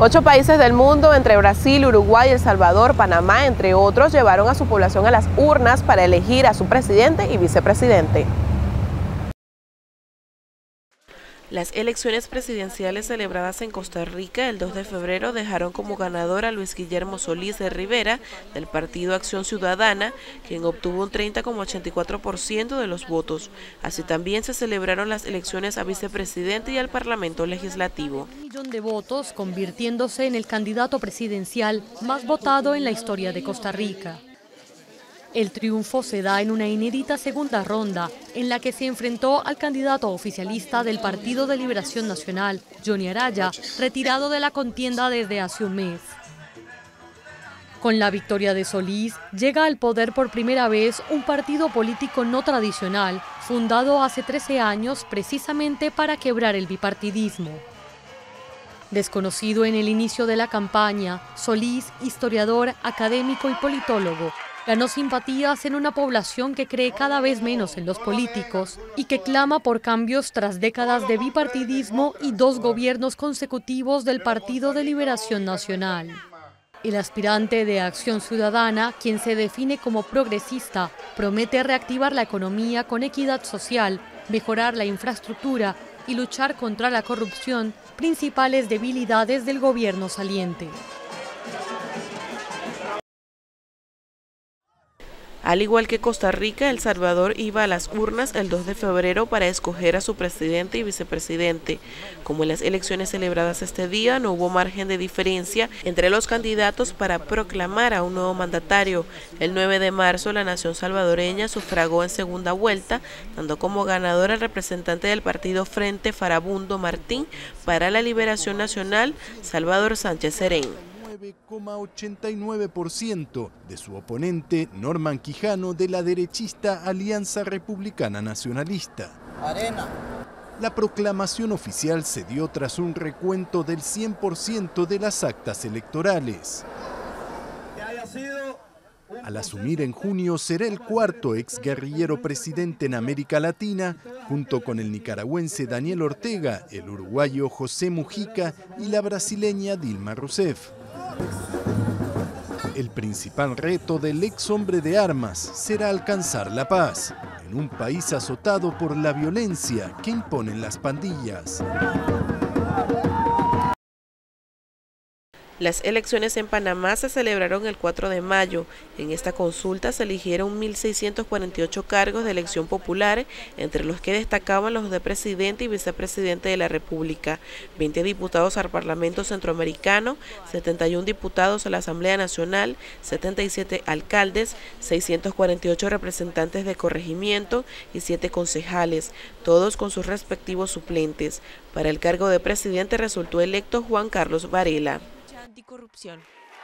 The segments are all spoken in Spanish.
8 países del mundo, entre Brasil, Uruguay, El Salvador, Panamá, entre otros, llevaron a su población a las urnas para elegir a su presidente y vicepresidente. Las elecciones presidenciales celebradas en Costa Rica el 2 de febrero dejaron como ganador a Luis Guillermo Solís de Rivera, del Partido Acción Ciudadana, quien obtuvo un 30,84% de los votos. Así también se celebraron las elecciones a vicepresidente y al Parlamento Legislativo. 1 millón de votos, convirtiéndose en el candidato presidencial más votado en la historia de Costa Rica. El triunfo se da en una inédita segunda ronda, en la que se enfrentó al candidato oficialista del Partido de Liberación Nacional, Johnny Araya, retirado de la contienda desde hace un mes. Con la victoria de Solís, llega al poder por primera vez un partido político no tradicional, fundado hace 13 años precisamente para quebrar el bipartidismo. Desconocido en el inicio de la campaña, Solís, historiador, académico y politólogo, ganó simpatías en una población que cree cada vez menos en los políticos y que clama por cambios tras décadas de bipartidismo y 2 gobiernos consecutivos del Partido de Liberación Nacional. El aspirante de Acción Ciudadana, quien se define como progresista, promete reactivar la economía con equidad social, mejorar la infraestructura y luchar contra la corrupción, principales debilidades del gobierno saliente. Al igual que Costa Rica, El Salvador iba a las urnas el 2 de febrero para escoger a su presidente y vicepresidente. Como en las elecciones celebradas este día, no hubo margen de diferencia entre los candidatos para proclamar a un nuevo mandatario. El 9 de marzo, la nación salvadoreña sufragó en segunda vuelta, dando como ganador al representante del partido Frente Farabundo Martín para la Liberación Nacional, Salvador Sánchez Serén. 9,89% de su oponente Norman Quijano de la derechista Alianza Republicana Nacionalista. La proclamación oficial se dio tras un recuento del 100% de las actas electorales. Al asumir en junio, será el 4º exguerrillero presidente en América Latina, junto con el nicaragüense Daniel Ortega, el uruguayo José Mujica y la brasileña Dilma Rousseff. El principal reto del ex hombre de armas será alcanzar la paz en un país azotado por la violencia que imponen las pandillas. Las elecciones en Panamá se celebraron el 4 de mayo. En esta consulta se eligieron 1.648 cargos de elección popular, entre los que destacaban los de presidente y vicepresidente de la República, 20 diputados al Parlamento Centroamericano, 71 diputados a la Asamblea Nacional, 77 alcaldes, 648 representantes de corregimiento y 7 concejales, todos con sus respectivos suplentes. Para el cargo de presidente resultó electo Juan Carlos Varela. Anticorrupción.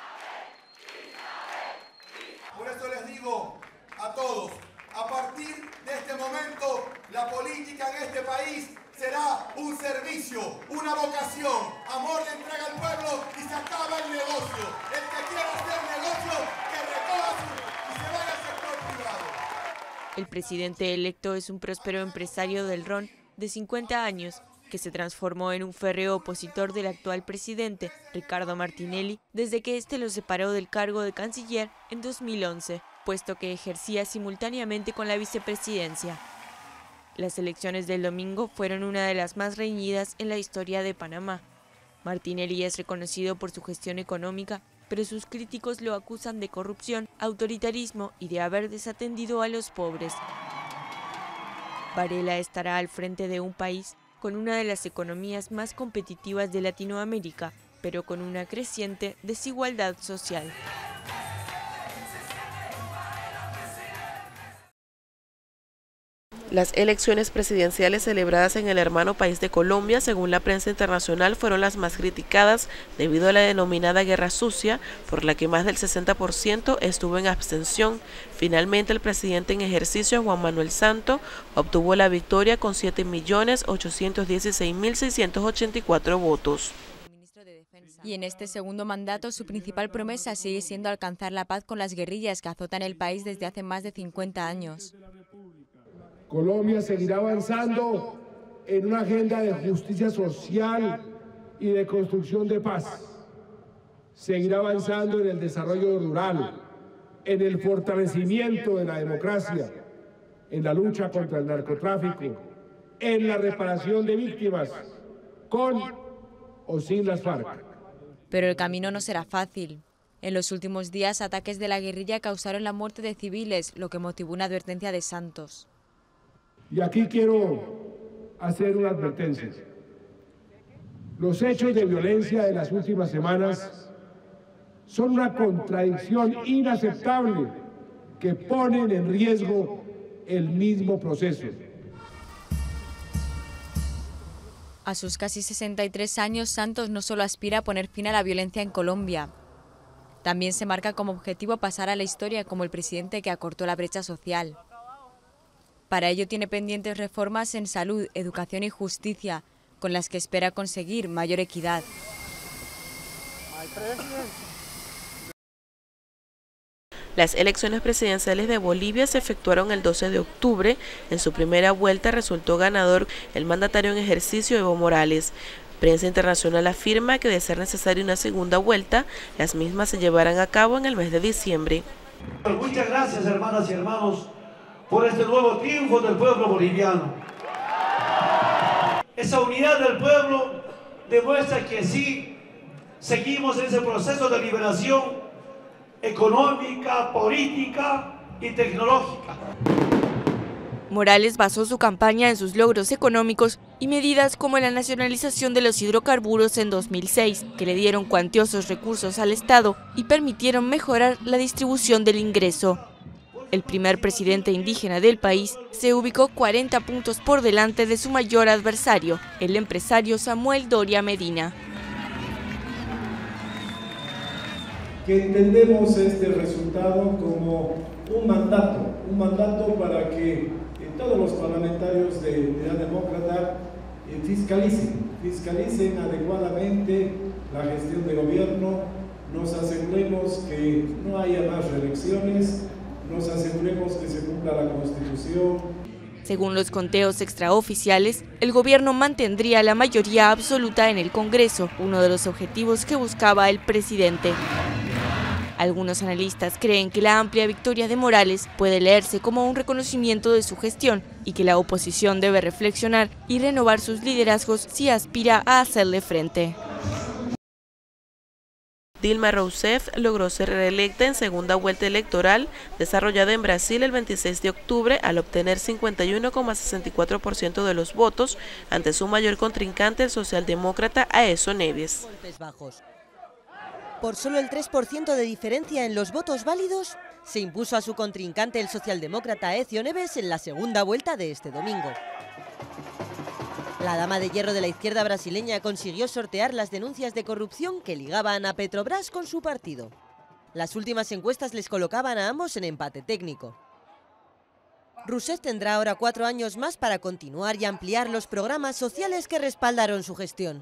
Por eso les digo a todos, a partir de este momento, la política en este país será un servicio, una vocación, amor de entrega al pueblo y se acaba el negocio. El que quiera hacer negocio, que recoja y se vaya al sector privado. El presidente electo es un próspero empresario del ron de 50 años, que se transformó en un férreo opositor del actual presidente, Ricardo Martinelli, desde que éste lo separó del cargo de canciller en 2011, puesto que ejercía simultáneamente con la vicepresidencia. Las elecciones del domingo fueron una de las más reñidas en la historia de Panamá. Martinelli es reconocido por su gestión económica, pero sus críticos lo acusan de corrupción, autoritarismo y de haber desatendido a los pobres. Varela estará al frente de un país con una de las economías más competitivas de Latinoamérica, pero con una creciente desigualdad social. Las elecciones presidenciales celebradas en el hermano país de Colombia, según la prensa internacional, fueron las más criticadas debido a la denominada guerra sucia, por la que más del 60% estuvo en abstención. Finalmente, el presidente en ejercicio, Juan Manuel Santos, obtuvo la victoria con 7.816.684 votos. Y en este segundo mandato, su principal promesa sigue siendo alcanzar la paz con las guerrillas que azotan el país desde hace más de 50 años. Colombia seguirá avanzando en una agenda de justicia social y de construcción de paz. seguirá avanzando en el desarrollo rural, en el fortalecimiento de la democracia, en la lucha contra el narcotráfico, en la reparación de víctimas, con o sin las FARC. Pero el camino no será fácil. En los últimos días, ataques de la guerrilla causaron la muerte de civiles, lo que motivó una advertencia de Santos. Y aquí quiero hacer una advertencia. Los hechos de violencia de las últimas semanas son una contradicción inaceptable que ponen en riesgo el mismo proceso. A sus casi 63 años, Santos no solo aspira a poner fin a la violencia en Colombia, también se marca como objetivo pasar a la historia como el presidente que acortó la brecha social. Para ello tiene pendientes reformas en salud, educación y justicia, con las que espera conseguir mayor equidad. Las elecciones presidenciales de Bolivia se efectuaron el 12 de octubre. En su primera vuelta resultó ganador el mandatario en ejercicio Evo Morales. Prensa internacional afirma que de ser necesaria una segunda vuelta, las mismas se llevarán a cabo en el mes de diciembre. Muchas gracias, hermanas y hermanos, por este nuevo triunfo del pueblo boliviano. Esa unidad del pueblo demuestra que sí, seguimos en ese proceso de liberación económica, política y tecnológica. Morales basó su campaña en sus logros económicos y medidas como la nacionalización de los hidrocarburos en 2006, que le dieron cuantiosos recursos al Estado y permitieron mejorar la distribución del ingreso. El primer presidente indígena del país se ubicó 40 puntos por delante de su mayor adversario, el empresario Samuel Doria Medina. Que entendemos este resultado como un mandato para que todos los parlamentarios de Unidad Demócrata fiscalicen adecuadamente la gestión de gobierno, nos aseguremos que no haya más reelecciones, nos aseguremos que se cumpla la Constitución. Según los conteos extraoficiales, el gobierno mantendría la mayoría absoluta en el Congreso, uno de los objetivos que buscaba el presidente. Algunos analistas creen que la amplia victoria de Morales puede leerse como un reconocimiento de su gestión y que la oposición debe reflexionar y renovar sus liderazgos si aspira a hacerle frente. Dilma Rousseff logró ser reelecta en segunda vuelta electoral desarrollada en Brasil el 26 de octubre al obtener 51,64% de los votos ante su mayor contrincante, el socialdemócrata Aécio Neves. Por solo el 3% de diferencia en los votos válidos, se impuso a su contrincante, el socialdemócrata Aécio Neves, en la segunda vuelta de este domingo. La dama de hierro de la izquierda brasileña consiguió sortear las denuncias de corrupción que ligaban a Petrobras con su partido. Las últimas encuestas les colocaban a ambos en empate técnico. Rousseff tendrá ahora 4 años más para continuar y ampliar los programas sociales que respaldaron su gestión.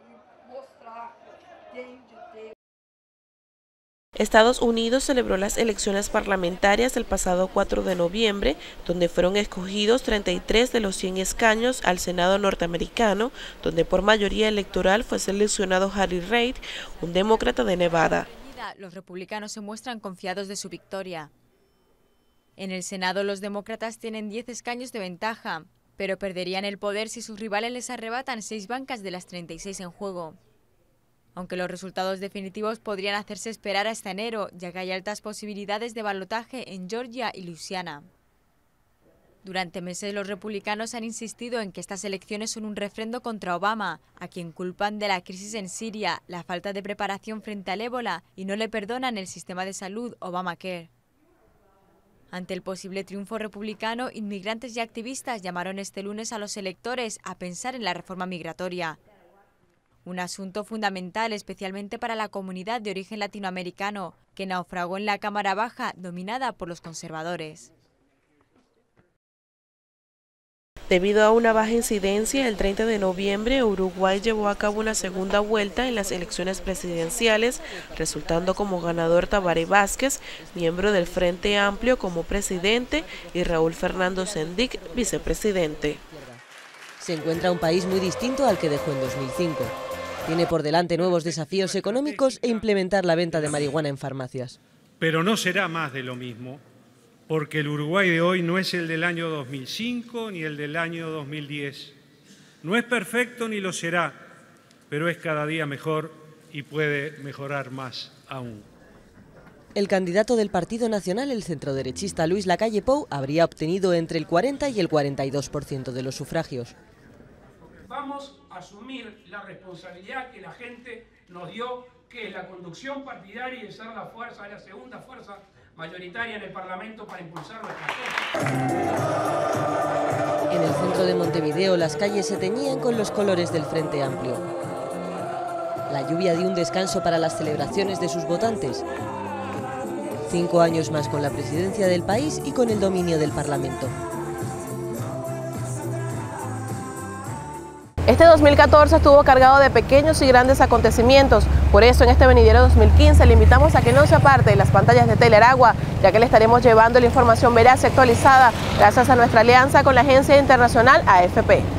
Estados Unidos celebró las elecciones parlamentarias el pasado 4 de noviembre, donde fueron escogidos 33 de los 100 escaños al Senado norteamericano, donde por mayoría electoral fue seleccionado Harry Reid, un demócrata de Nevada. Los republicanos se muestran confiados de su victoria. En el Senado los demócratas tienen 10 escaños de ventaja, pero perderían el poder si sus rivales les arrebatan 6 bancas de las 36 en juego. Aunque los resultados definitivos podrían hacerse esperar hasta enero, ya que hay altas posibilidades de balotaje en Georgia y Luisiana. Durante meses los republicanos han insistido en que estas elecciones son un refrendo contra Obama, a quien culpan de la crisis en Siria, la falta de preparación frente al ébola y no le perdonan el sistema de salud Obamacare. Ante el posible triunfo republicano, inmigrantes y activistas llamaron este lunes a los electores a pensar en la reforma migratoria. Un asunto fundamental especialmente para la comunidad de origen latinoamericano, que naufragó en la Cámara Baja dominada por los conservadores. Debido a una baja incidencia, el 30 de noviembre Uruguay llevó a cabo una segunda vuelta en las elecciones presidenciales, resultando como ganador Tabaré Vázquez, miembro del Frente Amplio, como presidente, y Raúl Fernando Sendic, vicepresidente. Se encuentra un país muy distinto al que dejó en 2005. Tiene por delante nuevos desafíos económicos e implementar la venta de marihuana en farmacias. Pero no será más de lo mismo, porque el Uruguay de hoy no es el del año 2005 ni el del año 2010. No es perfecto ni lo será, pero es cada día mejor y puede mejorar más aún. El candidato del Partido Nacional, el centroderechista Luis Lacalle Pou, habría obtenido entre el 40 y el 42% de los sufragios. Vamos a asumir la responsabilidad que la gente nos dio, que es la conducción partidaria y ser la segunda fuerza mayoritaria en el Parlamento para impulsar nuestra agenda. En el centro de Montevideo las calles se teñían con los colores del Frente Amplio. La lluvia dio un descanso para las celebraciones de sus votantes. 5 años más con la presidencia del país y con el dominio del Parlamento. Este 2014 estuvo cargado de pequeños y grandes acontecimientos. Por eso en este venidero 2015 le invitamos a que no se aparte de las pantallas de Teleragua, ya que le estaremos llevando la información veraz y actualizada gracias a nuestra alianza con la agencia internacional AFP.